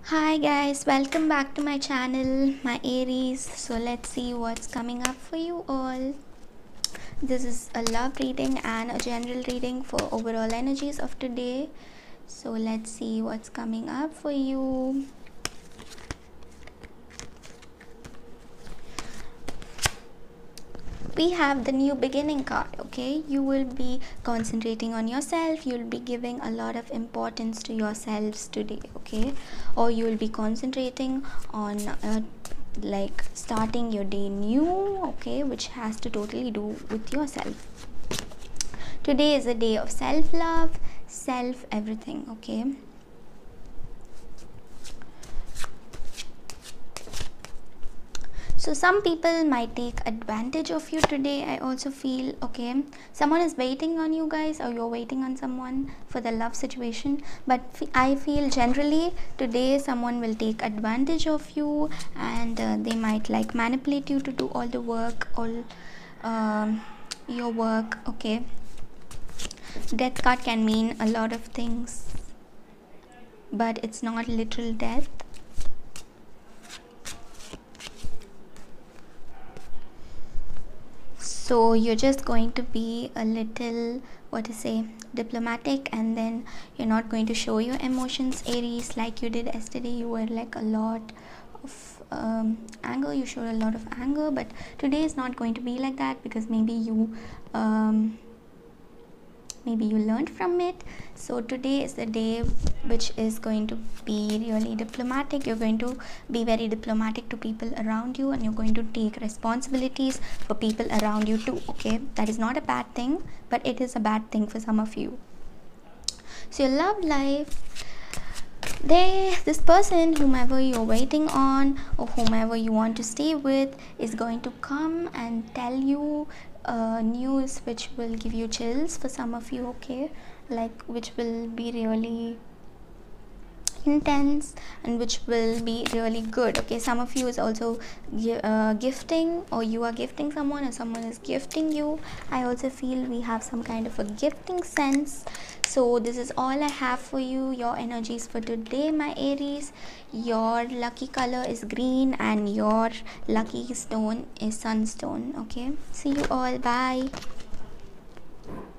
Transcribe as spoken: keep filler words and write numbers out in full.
Hi guys, welcome back to my channel, my Aries. So let's see what's coming up for you all. This is a love reading and a general reading for overall energies of today. So let's see what's coming up for you. We have the new beginning card. Okay, you will be concentrating on yourself, you'll be giving a lot of importance to yourselves today. Okay, or you will be concentrating on uh, like starting your day new. Okay, which has to totally do with yourself. Today is a day of self-love, self everything. Okay, so some people might take advantage of you today. I also feel, okay, someone is waiting on you guys, or you're waiting on someone for the love situation. But I feel generally today someone will take advantage of you, and uh, they might like manipulate you to do all the work, all um, your work. Okay, death card can mean a lot of things, but it's not literal death. So you're just going to be a little, what to say, diplomatic, and then you're not going to show your emotions, Aries, like you did yesterday. You were like a lot of um, anger, you showed a lot of anger, but today is not going to be like that, because maybe you um, maybe you learned from it. So today is the day which is going to be really diplomatic. You're going to be very diplomatic to people around you, and you're going to take responsibilities for people around you too. Okay, that is not a bad thing, but it is a bad thing for some of you. So your love life, they this person, whomever you're waiting on or whomever you want to stay with, is going to come and tell you uh, news which will give you chills for some of you. Okay, like which will be really intense and which will be really good. Okay, some of you is also uh, gifting, or you are gifting someone, or someone is gifting you. I also feel we have some kind of a gifting sense. So this is all I have for you, your energies for today, my Aries. Your lucky color is green, and your lucky stone is sunstone. Okay, see you all, bye.